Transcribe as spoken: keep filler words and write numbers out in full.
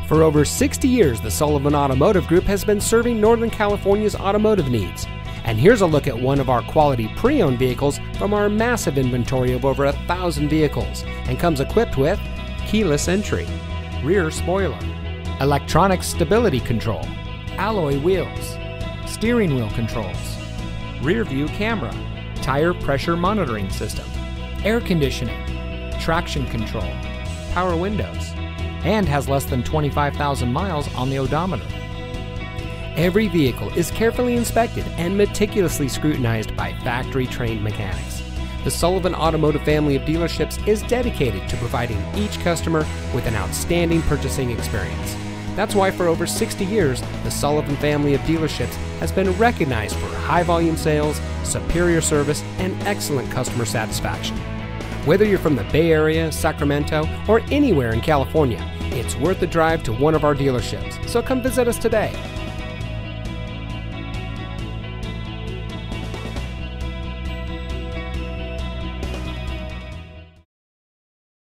For over sixty years, the Sullivan Automotive Group has been serving Northern California's automotive needs. And here's a look at one of our quality pre-owned vehicles from our massive inventory of over a thousand vehicles, and comes equipped with keyless entry, rear spoiler, electronic stability control, alloy wheels, steering wheel controls, rear view camera, tire pressure monitoring system, air conditioning, traction control, power windows, and has less than twenty-five thousand miles on the odometer. Every vehicle is carefully inspected and meticulously scrutinized by factory-trained mechanics. The Sullivan Automotive family of dealerships is dedicated to providing each customer with an outstanding purchasing experience. That's why for over sixty years, the Sullivan family of dealerships has been recognized for high volume sales, superior service, and excellent customer satisfaction. Whether you're from the Bay Area, Sacramento, or anywhere in California, it's worth the drive to one of our dealerships, so come visit us today.